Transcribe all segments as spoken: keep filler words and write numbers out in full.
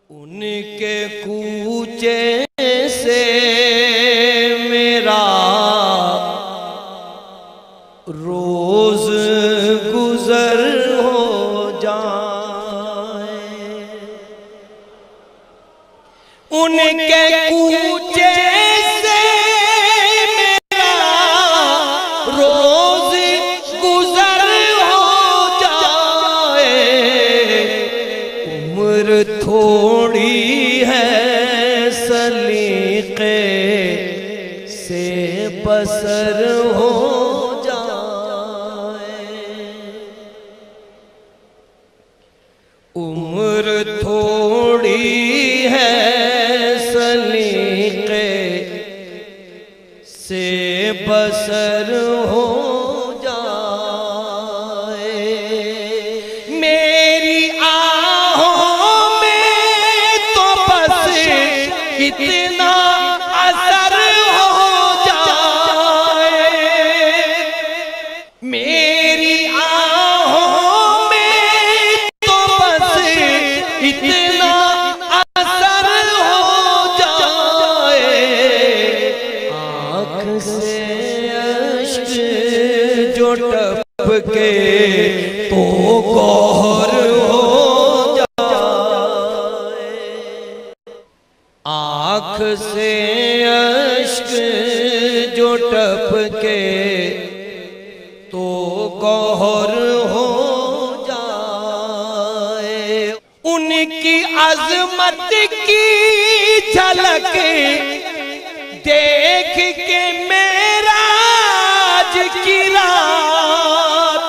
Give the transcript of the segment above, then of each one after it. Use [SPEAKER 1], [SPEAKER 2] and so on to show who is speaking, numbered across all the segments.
[SPEAKER 1] उनके कूचे से मेरा रोज गुजर हो जाए। उनके कूचे से मेरा रोज गुजर हो जाए। उम्र थोड़ी है सलीके से बसर हो उम्र थोड़ी है सलीके से बसर हो जाए। मेरी आहों में तो बस इतना असर हो जाए। मेरी आहों में तो बस इतना असर हो जाए। आँख से अश्क जो टपके तो गौहर हो जाए। आँख से अश्क जो टपके तो गौहर हो जाए। उनकी अजमत की झलक देख के मेरा आज की रात,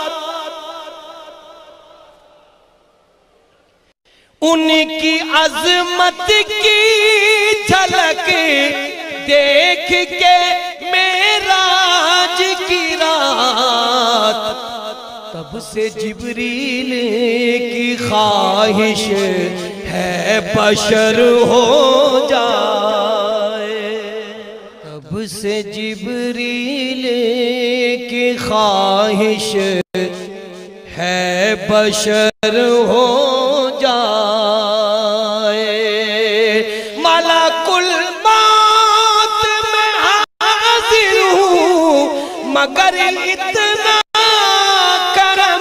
[SPEAKER 1] उनकी अजमत की झलक देख के मेरा आज की रात। तब से जिब्रील की ख्वाहिश है बशर हो जाए। तब से जिब्रील की ख्वाहिश है बशर हो जाए। मलकुल मौत में हाजिर हूँ मगर इतना करम।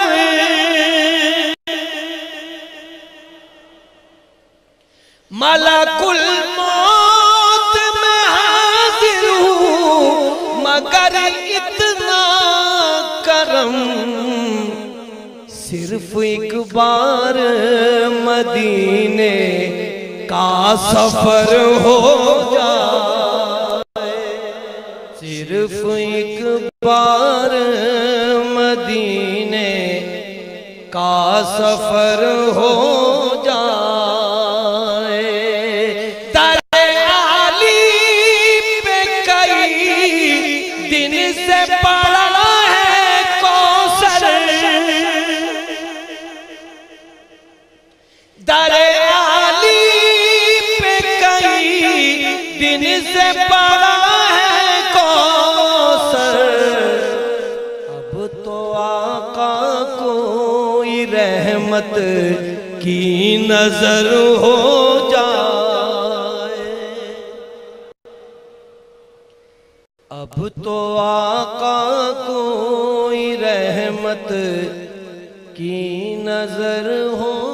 [SPEAKER 1] मलकुल मौत में हाजिर हूँ मगर इतना करम। सिर्फ एक बार मदीने का सफर हो जाए। सिर्फ एक बार मदीने का सफर हो जाए। दर आली पे कई दिन से पड़ा है कौसर। दर आली पे कई दिन से पड़ा है कौसर। अब तो आका कोई रहमत की नजर हो जाए। अब तो आका कोई रहमत की नजर हो